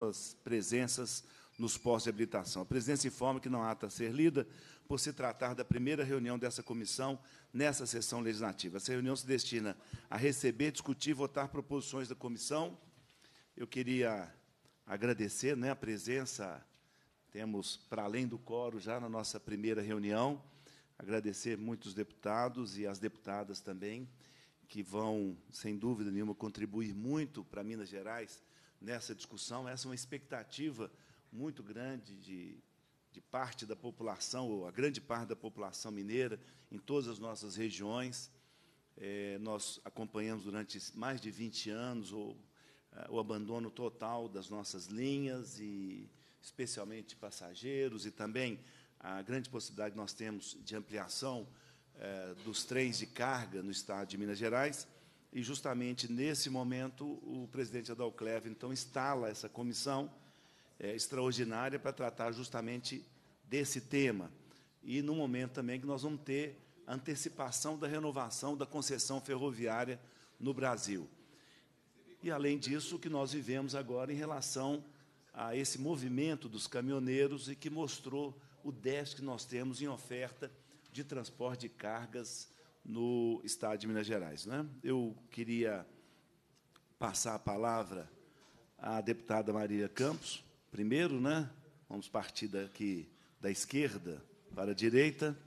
as presenças nos postos de habilitação. A presidência informa que não há ata a ser lida, por se tratar da primeira reunião dessa comissão nessa sessão legislativa. Essa reunião se destina a receber, discutir e votar proposições da comissão. Eu queria agradecer, a presença, temos, para além do quórum, já na nossa primeira reunião, agradecer muitos deputados e as deputadas também, que vão, sem dúvida nenhuma, contribuir muito para Minas Gerais nessa discussão. Essa é uma expectativa muito grande de parte da população, ou a grande parte da população mineira, em todas as nossas regiões. Nós acompanhamos durante mais de 20 anos o abandono total das nossas linhas, e especialmente passageiros, e também a grande possibilidade que nós temos de ampliação dos trens de carga no estado de Minas Gerais. E, justamente nesse momento, o presidente Adalclévio, então, instala essa comissão extraordinária para tratar justamente desse tema. E, no momento também que nós vamos ter a antecipação da renovação da concessão ferroviária no Brasil. E, além disso, o que nós vivemos agora em relação a esse movimento dos caminhoneiros, e que mostrou o déficit que nós temos em oferta de transporte de cargas no estado de Minas Gerais. Eu queria passar a palavra à deputada Marília Campos. Primeiro, vamos partir daqui da esquerda para a direita,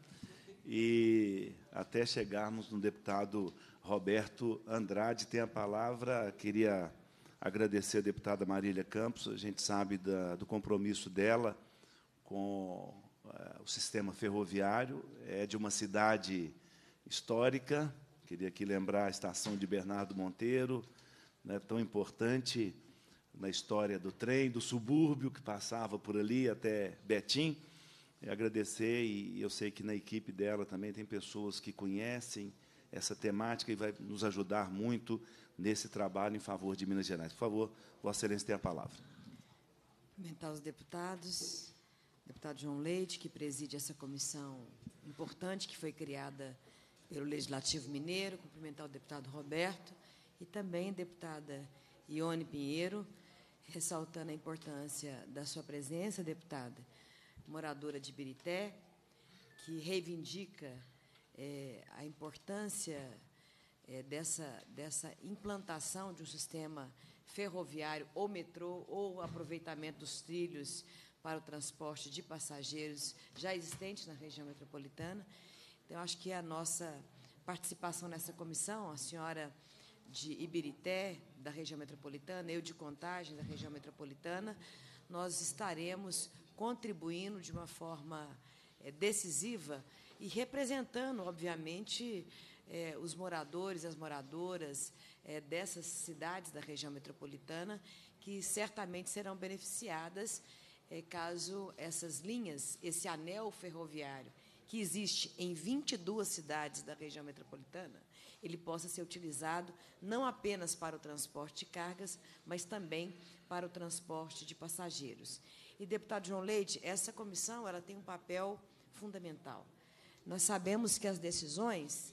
e até chegarmos no deputado Roberto Andrade. Tem a palavra. Queria agradecer a deputada Marília Campos. A gente sabe do compromisso dela com o sistema ferroviário. É de uma cidade histórica. Queria aqui lembrar a estação de Bernardo Monteiro, tão importante na história do trem, do subúrbio que passava por ali até Betim. E agradecer, e eu sei que na equipe dela também tem pessoas que conhecem essa temática e vai nos ajudar muito nesse trabalho em favor de Minas Gerais. Por favor, Vossa Excelência tem a palavra. Cumprimentar os deputados, deputado João Leite, que preside essa comissão importante que foi criada pelo Legislativo Mineiro, cumprimentar o deputado Roberto e também a deputada Ione Pinheiro, ressaltando a importância da sua presença, deputada, moradora de Ibirité, que reivindica a importância dessa implantação de um sistema ferroviário ou metrô, ou aproveitamento dos trilhos para o transporte de passageiros já existentes na região metropolitana. Então, acho que a nossa participação nessa comissão, a senhora de Ibirité, da região metropolitana, eu de Contagem, da região metropolitana, nós estaremos contribuindo de uma forma decisiva e representando, obviamente, os moradores, as moradoras dessas cidades da região metropolitana, que certamente serão beneficiadas caso essas linhas, esse anel ferroviário, que existe em 22 cidades da região metropolitana, ele possa ser utilizado não apenas para o transporte de cargas, mas também para o transporte de passageiros. E, deputado João Leite, essa comissão ela tem um papel fundamental. Nós sabemos que as decisões,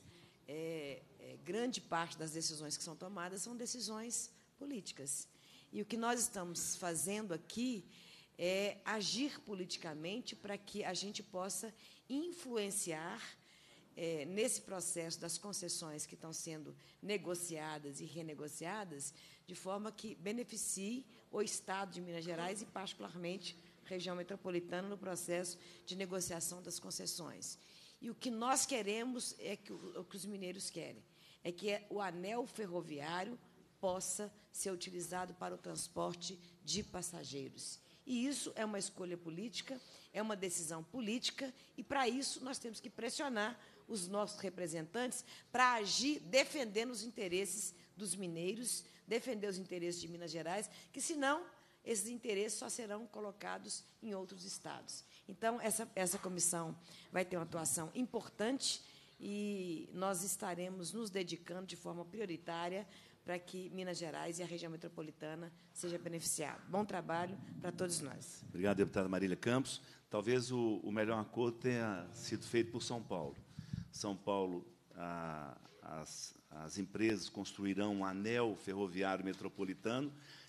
grande parte das decisões que são tomadas são decisões políticas. E o que nós estamos fazendo aqui é agir politicamente para que a gente possa influenciar nesse processo das concessões que estão sendo negociadas e renegociadas, de forma que beneficie o Estado de Minas Gerais e, particularmente, a região metropolitana, no processo de negociação das concessões. E o que nós queremos o que os mineiros querem, é que o anel ferroviário possa ser utilizado para o transporte de passageiros. E isso é uma escolha política, é uma decisão política, e, para isso, nós temos que pressionar os nossos representantes para agir defendendo os interesses dos mineiros, defender os interesses de Minas Gerais, que, senão, esses interesses só serão colocados em outros estados. Então, essa comissão vai ter uma atuação importante e nós estaremos nos dedicando de forma prioritária para que Minas Gerais e a região metropolitana seja beneficiada. Bom trabalho para todos nós. Obrigado, deputada Marília Campos. Talvez o melhor acordo tenha sido feito por São Paulo. São Paulo, as empresas construirão um anel ferroviário metropolitano,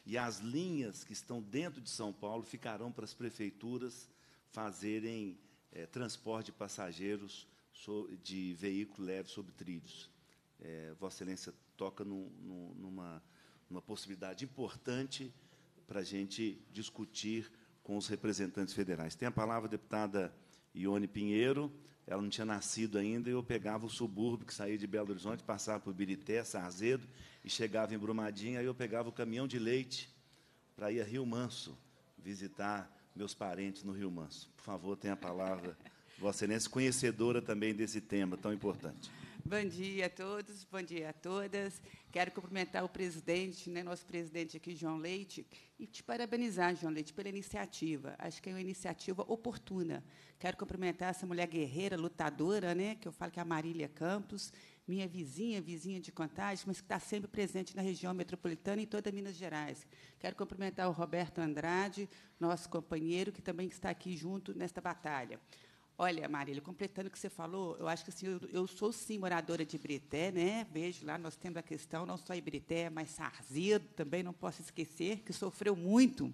E as linhas que estão dentro de São Paulo ficarão para as prefeituras fazerem transporte de passageiros de veículo leve sobre trilhos. Vossa Excelência toca numa possibilidade importante para a gente discutir com os representantes federais. Tem a palavra a deputada Ione Pinheiro. Ela não tinha nascido ainda, e eu pegava o subúrbio que saía de Belo Horizonte, passava por Birité, Sarzedo, e chegava em Brumadinho, aí eu pegava o caminhão de leite para ir a Rio Manso, visitar meus parentes no Rio Manso. Por favor, tenha a palavra, Vossa Excelência, conhecedora também desse tema tão importante. Bom dia a todos, bom dia a todas. Quero cumprimentar o presidente, nosso presidente aqui, João Leite, e te parabenizar, João Leite, pela iniciativa. Acho que é uma iniciativa oportuna. Quero cumprimentar essa mulher guerreira, lutadora, que eu falo que é a Marília Campos, minha vizinha de Contagem, mas que está sempre presente na região metropolitana e em toda Minas Gerais. Quero cumprimentar o Roberto Andrade, nosso companheiro, que também está aqui junto nesta batalha. Olha, Marília, completando o que você falou, eu acho que assim, eu sou, sim, moradora de Ibirité, Vejo lá, nós temos a questão, não só Ibirité, mas Sarzedo, também não posso esquecer, que sofreu muito,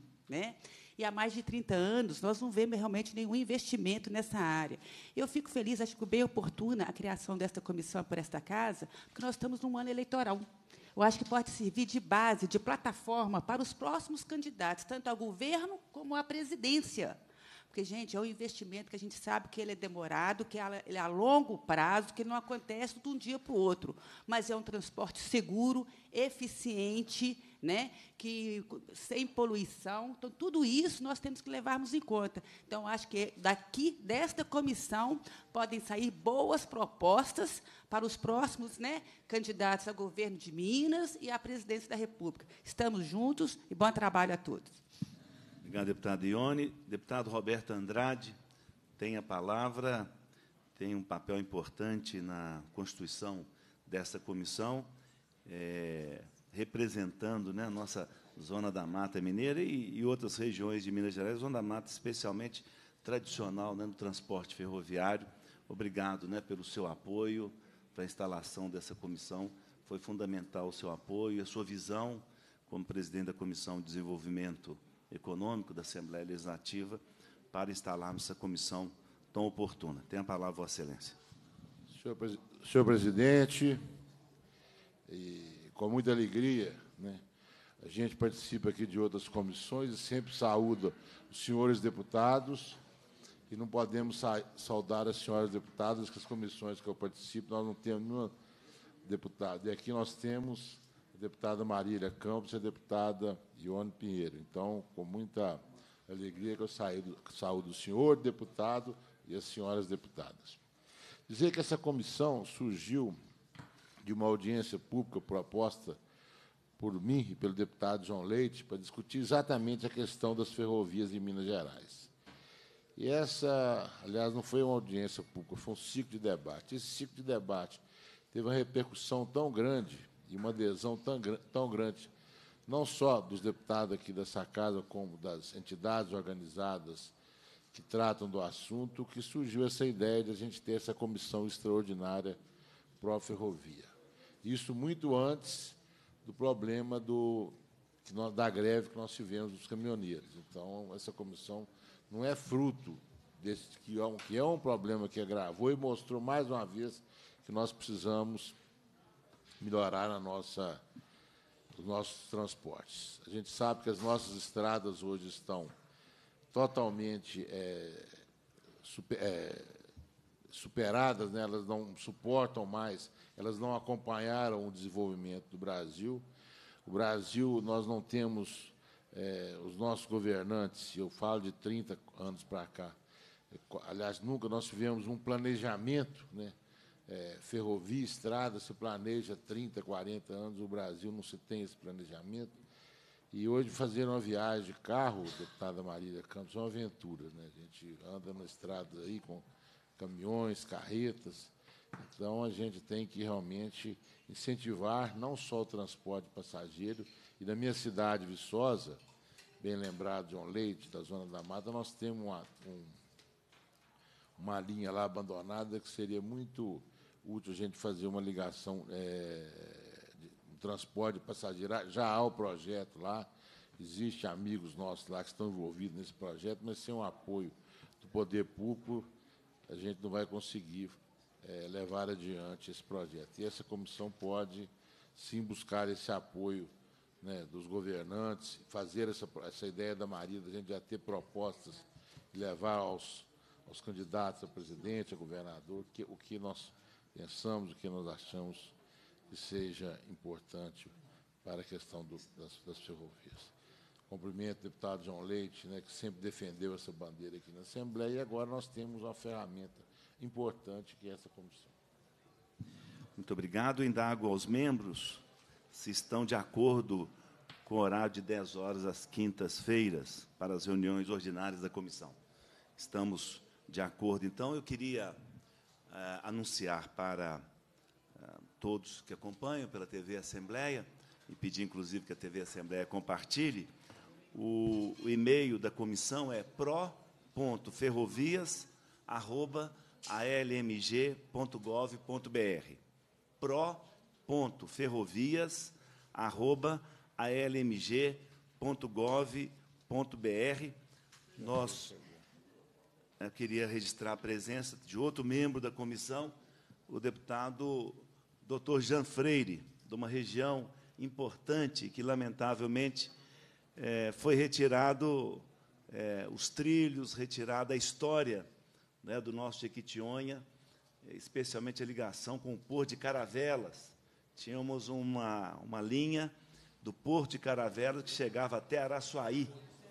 E há mais de 30 anos, nós não vemos realmente nenhum investimento nessa área. Eu fico feliz, acho que bem oportuna a criação desta comissão por esta casa, porque nós estamos num ano eleitoral. Eu acho que pode servir de base, de plataforma para os próximos candidatos, tanto ao governo como à presidência. Porque, gente, é um investimento que a gente sabe que ele é demorado, que ele é a longo prazo, que ele não acontece de um dia para o outro, mas é um transporte seguro, eficiente, que sem poluição. Então, tudo isso nós temos que levarmos em conta. Então, acho que daqui, desta comissão, podem sair boas propostas para os próximos candidatos ao governo de Minas e à presidência da República. Estamos juntos e bom trabalho a todos. Obrigado, deputada Ione. Deputado Roberto Andrade tem a palavra, tem um papel importante na constituição dessa comissão, representando a nossa Zona da Mata Mineira e outras regiões de Minas Gerais, Zona da Mata especialmente tradicional no transporte ferroviário. Obrigado pelo seu apoio para a instalação dessa comissão. Foi fundamental o seu apoio, a sua visão como presidente da Comissão de Desenvolvimento Econômico da Assembleia Legislativa para instalarmos essa comissão tão oportuna. Tem a palavra, Vossa Excelência. Senhor presidente, e com muita alegria, a gente participa aqui de outras comissões e sempre saúda os senhores deputados, e não podemos saudar as senhoras deputadas, que as comissões que eu participo, nós não temos nenhuma deputada. E aqui nós temos a deputada Marília Campos e a deputada Ione Pinheiro. Então, com muita alegria que eu saúdo o senhor deputado e as senhoras deputadas. Dizer que essa comissão surgiu de uma audiência pública proposta por mim e pelo deputado João Leite para discutir exatamente a questão das ferrovias em Minas Gerais. E essa, aliás, não foi uma audiência pública, foi um ciclo de debate. Esse ciclo de debate teve uma repercussão tão grande e uma adesão tão grande, não só dos deputados aqui dessa casa, como das entidades organizadas que tratam do assunto, que surgiu essa ideia de a gente ter essa comissão extraordinária pró-ferrovia. Isso muito antes do problema da greve que nós tivemos dos caminhoneiros. Então, essa comissão não é fruto desse que é um problema que agravou e mostrou mais uma vez que nós precisamos melhorar os nossos transportes. A gente sabe que as nossas estradas hoje estão totalmente superadas, elas não suportam mais, elas não acompanharam o desenvolvimento do Brasil. O Brasil, nós não temos os nossos governantes, eu falo de 30 anos para cá, aliás, nunca nós tivemos um planejamento, ferrovia, estrada, se planeja 30, 40 anos, o Brasil não se tem esse planejamento. E hoje fazer uma viagem de carro, deputada Marília Campos, é uma aventura. A gente anda na estrada aí com caminhões, carretas. Então, a gente tem que realmente incentivar não só o transporte passageiro. E na minha cidade, Viçosa, bem lembrado, João Leite, da Zona da Mata, nós temos uma linha lá abandonada que seria muito útil a gente fazer uma ligação de transporte passageiro. Já há o projeto lá, Existem amigos nossos lá que estão envolvidos nesse projeto, mas sem o apoio do poder público, a gente não vai conseguir levar adiante esse projeto. E essa comissão pode, sim, buscar esse apoio, né, dos governantes, fazer essa ideia da Maria, da gente já ter propostas e levar aos candidatos a presidente, a governador, o que nós pensamos, o que nós achamos que seja importante para a questão das ferrovias. Cumprimento o deputado João Leite, né, que sempre defendeu essa bandeira aqui na Assembleia, e agora nós temos uma ferramenta importante, que é essa comissão. Muito obrigado. Indago aos membros se estão de acordo com o horário de 10 horas às quintas-feiras para as reuniões ordinárias da comissão. Estamos de acordo, então. Eu queria anunciar para todos que acompanham pela TV Assembleia, e pedir, inclusive, que a TV Assembleia compartilhe, o e-mail da comissão é pro.ferrovias@almg.gov.br. pro.ferrovias@almg.gov.br. Eu queria registrar a presença de outro membro da comissão, o deputado Dr. Jean Freire, de uma região importante que, lamentavelmente, foi retirado os trilhos, retirada a história, né, do nosso Jequitinhonha, especialmente a ligação com o Porto de Caravelas. Tínhamos uma linha do Porto de Caravelas que chegava até Araçuaí.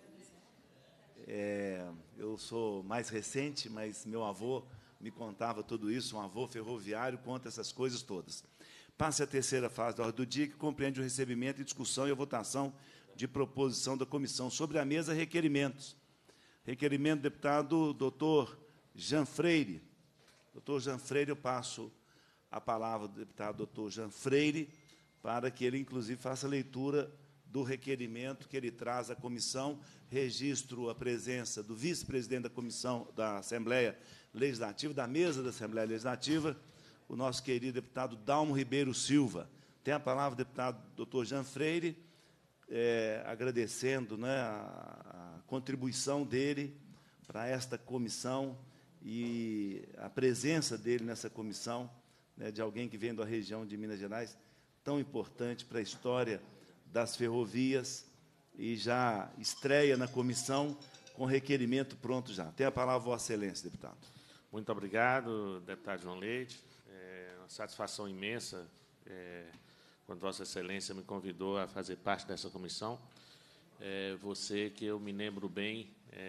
Eu sou mais recente, mas meu avô me contava tudo isso, um avô ferroviário conta essas coisas todas. Passe à terceira fase da ordem do dia, que compreende o recebimento e discussão e a votação de proposição da comissão. Sobre a mesa, requerimentos. Requerimento do deputado Dr. Jean Freire. Dr. Jean Freire, eu passo a palavra do deputado Dr. Jean Freire, para que ele, inclusive, faça a leitura do requerimento que ele traz à comissão. Registro a presença do vice-presidente da comissão da Assembleia Legislativa, da mesa da Assembleia Legislativa, o nosso querido deputado Dalmo Ribeiro Silva. Tem a palavra o deputado Dr. Jean Freire, agradecendo, né, a contribuição dele para esta comissão e a presença dele nessa comissão, né, de alguém que vem da região de Minas Gerais, tão importante para a história das ferrovias, e já estreia na comissão com requerimento pronto já. Tem a palavra, Vossa Excelência, deputado. Muito obrigado, deputado João Leite. Uma satisfação imensa quando Vossa Excelência me convidou a fazer parte dessa comissão. Você, que eu me lembro bem,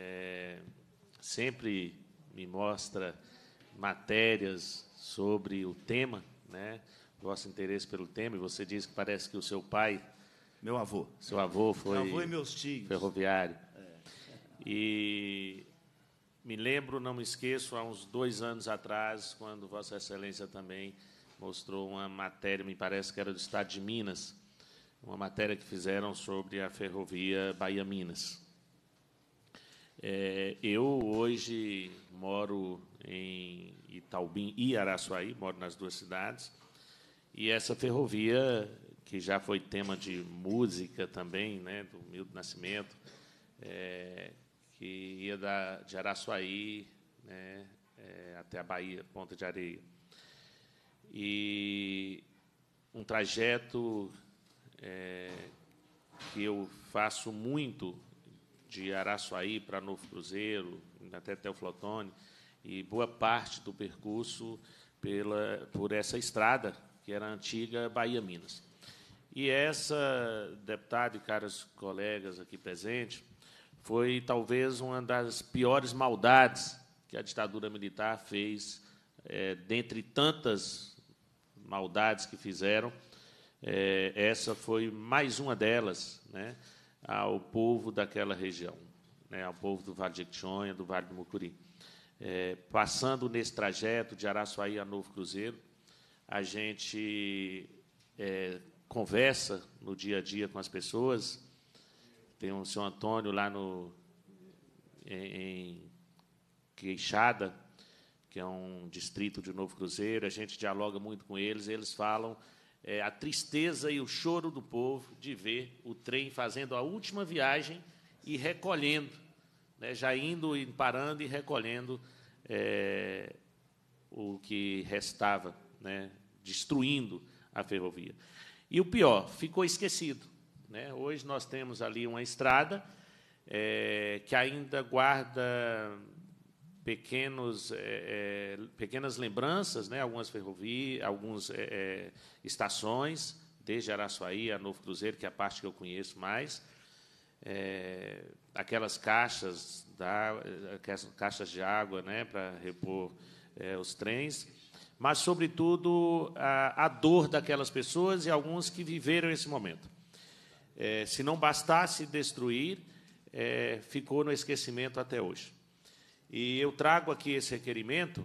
sempre me mostra matérias sobre o tema, né, vosso interesse pelo tema, e você diz que parece que o seu pai... Meu avô. Seu avô foi... Meu avô e meus tios. Ferroviário. E me lembro, não me esqueço, há uns 2 anos atrás, quando Vossa Excelência também mostrou uma matéria, me parece que era do Estado de Minas, uma matéria que fizeram sobre a ferrovia Bahia-Minas. Eu, hoje, moro em Itaubim e Araçuaí, moro nas 2 cidades, e essa ferrovia, que já foi tema de música também, né, do Milton Nascimento, que ia de Araçuaí, né, até a Bahia, Ponta de Areia. E um trajeto que eu faço muito, de Araçuaí para Novo Cruzeiro, até Teoflotone, e boa parte do percurso por essa estrada, que era a antiga Bahia-Minas. E essa, deputado e caros colegas aqui presentes, foi talvez uma das piores maldades que a ditadura militar fez, dentre tantas maldades que fizeram, essa foi mais uma delas, né, ao povo daquela região, né, ao povo do Vale de Jequitinhonha, do Vale do Mucuri. Passando nesse trajeto de Araçuaí a Novo Cruzeiro, a gente conversa no dia a dia com as pessoas. Tem o senhor Antônio lá em Queixada, que é um distrito de Novo Cruzeiro, a gente dialoga muito com eles, eles falam a tristeza e o choro do povo de ver o trem fazendo a última viagem e recolhendo, né, já indo e parando e recolhendo o que restava, né, destruindo a ferrovia. E o pior, ficou esquecido, né? Hoje nós temos ali uma estrada que ainda guarda pequenas lembranças, né? Algumas ferrovias, algumas estações, desde Araçuaí a Novo Cruzeiro, que é a parte que eu conheço mais, aquelas caixas de água, né, para repor os trens, mas, sobretudo, a dor daquelas pessoas e alguns que viveram esse momento. Se não bastasse destruir, ficou no esquecimento até hoje. E eu trago aqui esse requerimento,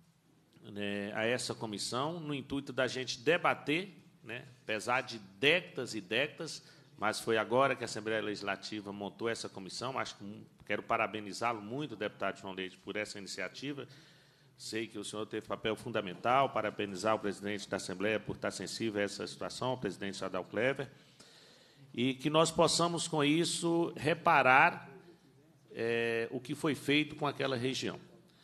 né, a essa comissão, no intuito da gente debater, né, apesar de décadas e décadas, mas foi agora que a Assembleia Legislativa montou essa comissão. Acho que quero parabenizá-lo muito, deputado João Leite, por essa iniciativa. Sei que o senhor teve papel fundamental, parabenizar o presidente da Assembleia por estar sensível a essa situação, o presidente Sadal Clever, e que nós possamos, com isso, reparar o que foi feito com aquela região.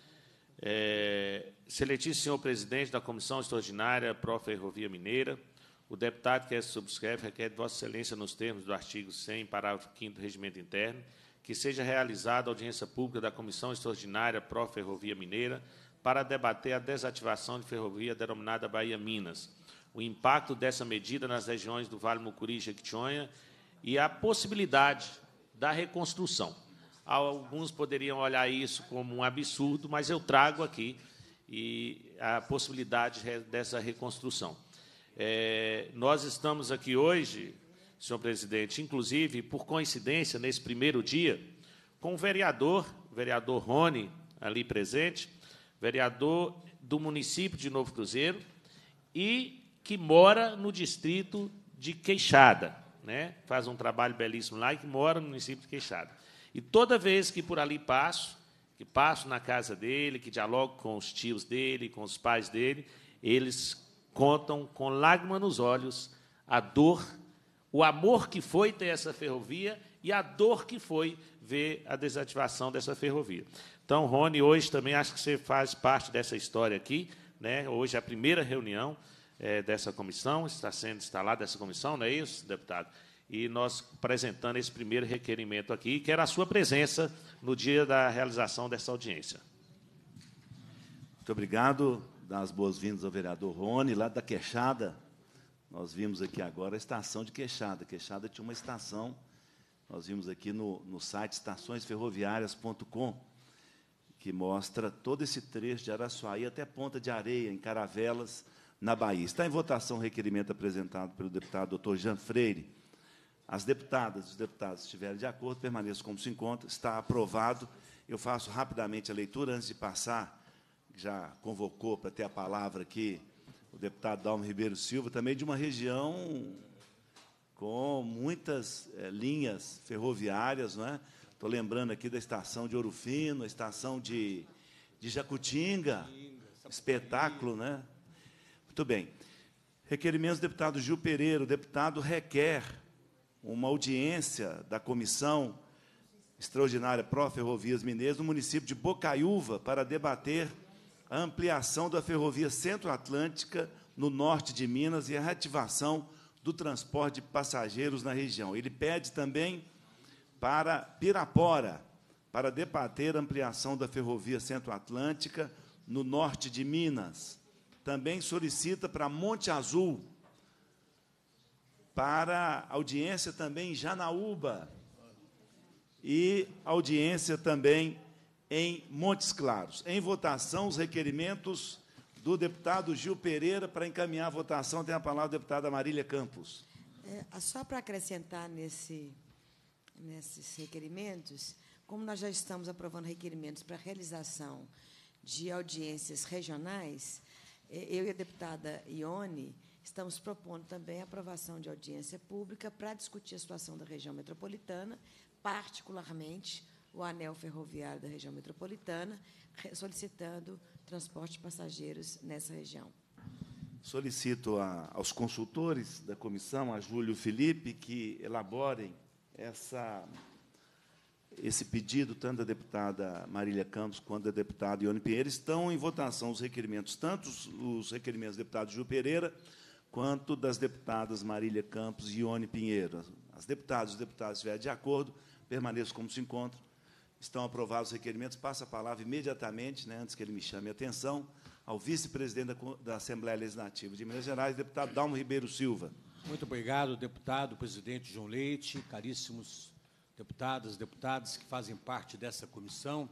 Excelentíssimo senhor presidente da Comissão Extraordinária Pró-Ferrovia Mineira, o deputado que subscreve requer de Vossa Excelência, nos termos do artigo 100, parágrafo 5º do Regimento Interno, que seja realizada audiência pública da Comissão Extraordinária Pró-Ferrovia Mineira para debater a desativação de ferrovia denominada Bahia-Minas, o impacto dessa medida nas regiões do Vale Mucuri e Jequitinhonha e a possibilidade da reconstrução. Alguns poderiam olhar isso como um absurdo, mas eu trago aqui a possibilidade dessa reconstrução. Nós estamos aqui hoje, senhor presidente, inclusive, por coincidência, nesse primeiro dia, com o vereador Rony, ali presente, vereador do município de Novo Cruzeiro, e que mora no distrito de Queixada, né? Faz um trabalho belíssimo lá e que mora no município de Queixada. E toda vez que por ali passo na casa dele, que dialogo com os tios dele, com os pais dele, eles contam com lágrima nos olhos a dor, o amor que foi ter essa ferrovia e a dor que foi ver a desativação dessa ferrovia. Então, Rony, hoje também acho que você faz parte dessa história aqui, né? Hoje é a primeira reunião dessa comissão, está sendo instalada essa comissão, não é isso, deputado? E nós apresentando esse primeiro requerimento aqui, que era a sua presença no dia da realização dessa audiência. Muito obrigado. Dar as boas-vindas ao vereador Rony, lá da Queixada. Nós vimos aqui agora a estação de Queixada. Queixada tinha uma estação, nós vimos aqui no site estaçõesferroviárias.com, que mostra todo esse trecho de Araçuaí até Ponta de Areia, em Caravelas, na Bahia. Está em votação o requerimento apresentado pelo deputado doutor Jean Freire. As deputadas e os deputados estiverem de acordo, permaneçam como se encontra. Está aprovado. Eu faço rapidamente a leitura, antes de passar, já convocou para ter a palavra aqui o deputado Dalmo Ribeiro Silva, também de uma região com muitas linhas ferroviárias, não é? Estou lembrando aqui da estação de Ouro Fino, a estação de Jacutinga, espetáculo, né? Muito bem. Requerimentos do deputado Gil Pereira. O deputado requer uma audiência da Comissão Extraordinária Pró-Ferrovias Mineiras no município de Bocaiúva para debater a ampliação da ferrovia Centro-Atlântica no norte de Minas e a reativação do transporte de passageiros na região. Ele pede também para Pirapora, para debater a ampliação da ferrovia Centro-Atlântica no norte de Minas. Também solicita para Monte Azul, para audiência também em Janaúba e audiência também em Montes Claros. Em votação, os requerimentos do deputado Gil Pereira. Para encaminhar a votação, tem a palavra a deputada Marília Campos. Só para acrescentar nesses requerimentos, como nós já estamos aprovando requerimentos para a realização de audiências regionais, eu e a deputada Ione estamos propondo também a aprovação de audiência pública para discutir a situação da região metropolitana, particularmente o anel ferroviário da região metropolitana, solicitando transporte de passageiros nessa região. Solicito aos consultores da comissão, a Júlia e o Felipe, que elaborem esse pedido, tanto da deputada Marília Campos quanto da deputada Ione Pinheiro. Estão em votação os requerimentos, tanto os requerimentos do deputado Gil Pereira, quanto das deputadas Marília Campos e Ione Pinheiro. As deputadas e os deputados estiverem de acordo, permaneçam como se encontram. Estão aprovados os requerimentos. Passo a palavra imediatamente, antes que ele me chame a atenção, ao vice-presidente da Assembleia Legislativa de Minas Gerais, deputado Dalmo Ribeiro Silva. Muito obrigado, deputado, presidente João Leite, caríssimos deputadas, deputados que fazem parte dessa comissão.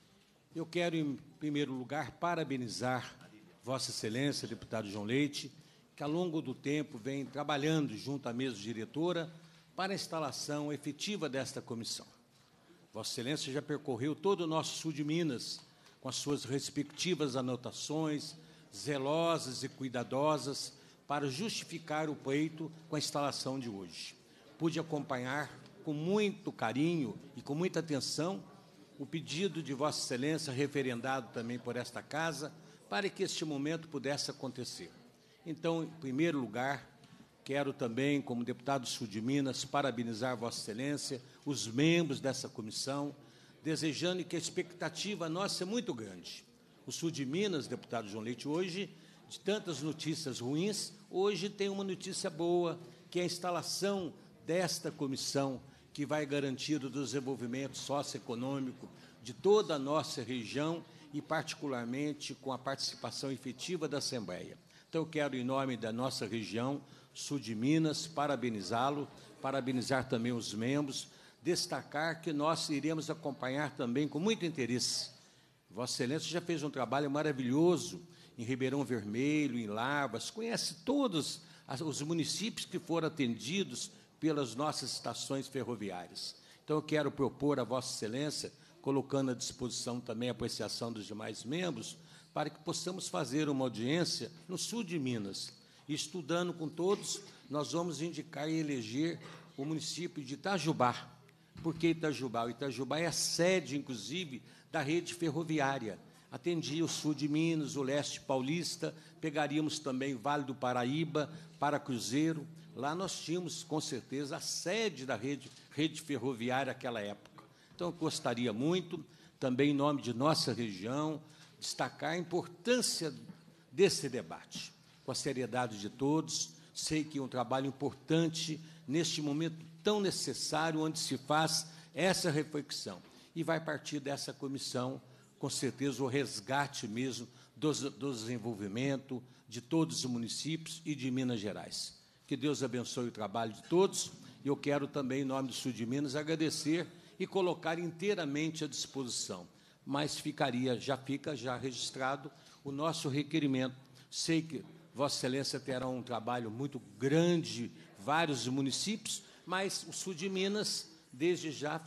Eu quero, em primeiro lugar, parabenizar Vossa Excelência, deputado João Leite, que, ao longo do tempo, vem trabalhando junto à mesa diretora para a instalação efetiva desta comissão. Vossa Excelência já percorreu todo o nosso sul de Minas, com as suas respectivas anotações, zelosas e cuidadosas, para justificar o pleito com a instalação de hoje. Pude acompanhar com muito carinho e com muita atenção o pedido de Vossa Excelência, referendado também por esta Casa, para que este momento pudesse acontecer. Então, em primeiro lugar, quero também, como deputado sul de Minas, parabenizar Vossa Excelência, os membros dessa comissão, desejando que a expectativa nossa é muito grande. O sul de Minas, deputado João Leite, hoje, de tantas notícias ruins, hoje tem uma notícia boa, que é a instalação desta comissão, que vai garantir o desenvolvimento socioeconômico de toda a nossa região e, particularmente, com a participação efetiva da Assembleia. Então, eu quero, em nome da nossa região, sul de Minas, parabenizá-lo, parabenizar também os membros, destacar que nós iremos acompanhar também com muito interesse. Vossa Excelência já fez um trabalho maravilhoso em Ribeirão Vermelho, em Lavras, conhece todos os municípios que foram atendidos pelas nossas estações ferroviárias. Então, eu quero propor a Vossa Excelência, colocando à disposição também a apreciação dos demais membros, para que possamos fazer uma audiência no sul de Minas. E, estudando com todos, nós vamos indicar e eleger o município de Itajubá. Por que Itajubá? O Itajubá é a sede, inclusive, da rede ferroviária. Atendia o sul de Minas, o leste paulista, pegaríamos também o Vale do Paraíba, para Cruzeiro. Lá nós tínhamos, com certeza, a sede da rede ferroviária naquela época. Então, eu gostaria muito, também em nome de nossa região, destacar a importância desse debate, com a seriedade de todos. Sei que é um trabalho importante neste momento tão necessário, onde se faz essa reflexão. E vai partir dessa comissão, com certeza, o resgate mesmo do desenvolvimento de todos os municípios e de Minas Gerais. Que Deus abençoe o trabalho de todos. E eu quero também, em nome do sul de Minas, agradecer e colocar inteiramente à disposição. Mas já fica registrado o nosso requerimento. Sei que Vossa Excelência terá um trabalho muito grande, vários municípios, mas o sul de Minas, desde já,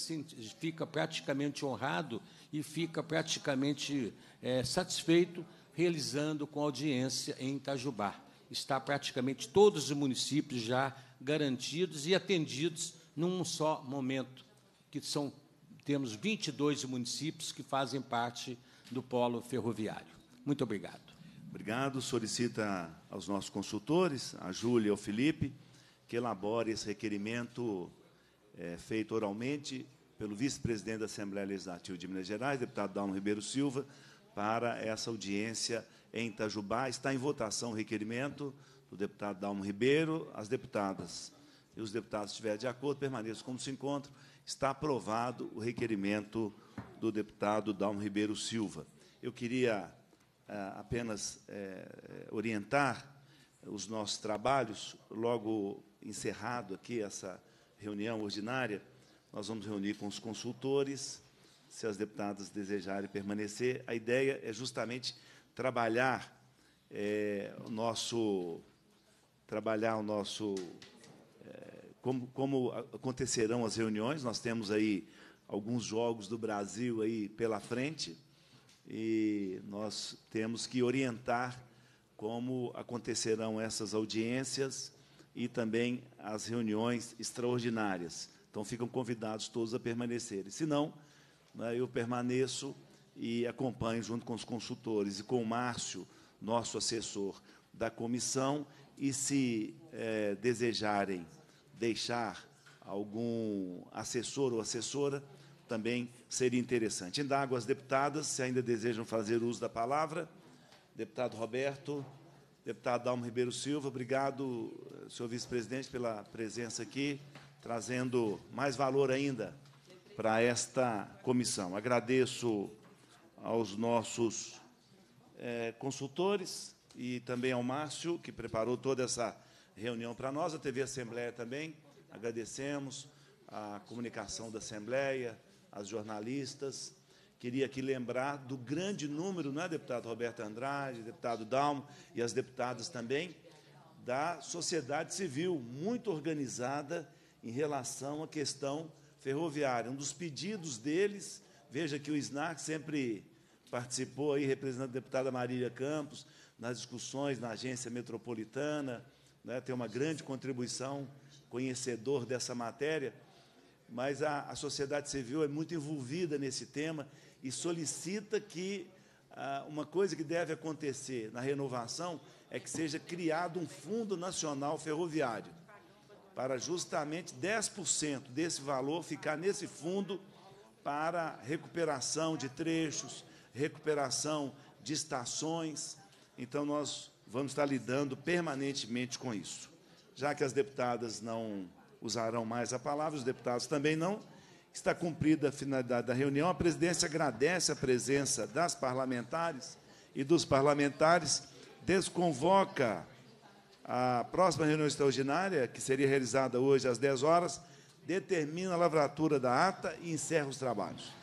fica praticamente honrado e fica praticamente satisfeito, realizando com audiência em Itajubá. Está praticamente todos os municípios já garantidos e atendidos num só momento, temos 22 municípios que fazem parte do polo ferroviário. Muito obrigado. Obrigado. Solicita aos nossos consultores, a Júlia e ao Felipe, que elabore esse requerimento feito oralmente pelo vice-presidente da Assembleia Legislativa de Minas Gerais, deputado Dalmo Ribeiro Silva, para essa audiência em Itajubá. Está em votação o requerimento do deputado Dalmo Ribeiro. As deputadas e os deputados estiverem de acordo, permaneçam como se encontram. Está aprovado o requerimento do deputado Dalmo Ribeiro Silva. Eu queria apenas orientar os nossos trabalhos. Logo encerrado aqui essa reunião ordinária, nós vamos reunir com os consultores, se as deputadas desejarem permanecer. A ideia é justamente trabalhar como acontecerão as reuniões. Nós temos aí alguns jogos do Brasil aí pela frente e nós temos que orientar como acontecerão essas audiências e também as reuniões extraordinárias. Então, ficam convidados todos a permanecerem. Se não, eu permaneço e acompanho junto com os consultores e com o Márcio, nosso assessor, da comissão e, se desejarem deixar algum assessor ou assessora, também seria interessante. Indago as deputadas, se ainda desejam fazer uso da palavra. Deputado Roberto, deputado Dalmo Ribeiro Silva, obrigado, senhor vice-presidente, pela presença aqui, trazendo mais valor ainda para esta comissão. Agradeço aos nossos consultores e também ao Márcio, que preparou toda essa reunião para nós, a TV Assembleia também, agradecemos a comunicação da Assembleia, as jornalistas. Queria aqui lembrar do grande número, não é, deputado Roberto Andrade, deputado Dalmo e as deputadas também, da sociedade civil, muito organizada em relação à questão ferroviária. Um dos pedidos deles, veja que o SNAC sempre participou, aí, representando a deputada Marília Campos, nas discussões na agência metropolitana, né, tem uma grande contribuição, conhecedor dessa matéria, mas a sociedade civil é muito envolvida nesse tema e solicita que uma coisa que deve acontecer na renovação é que seja criado um Fundo Nacional Ferroviário, para justamente 10% desse valor ficar nesse fundo para recuperação de trechos, recuperação de estações. Então, nós vamos estar lidando permanentemente com isso. Já que as deputadas não usarão mais a palavra, os deputados também não, está cumprida a finalidade da reunião. A presidência agradece a presença das parlamentares e dos parlamentares, desconvoca a próxima reunião extraordinária, que seria realizada hoje às 10 horas, determina a lavratura da ata e encerra os trabalhos.